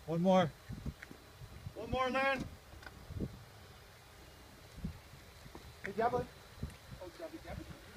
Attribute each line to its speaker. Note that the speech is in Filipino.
Speaker 1: One more.
Speaker 2: One more, Lynn.
Speaker 1: Hey, Devlin.
Speaker 2: Oh, Debbie.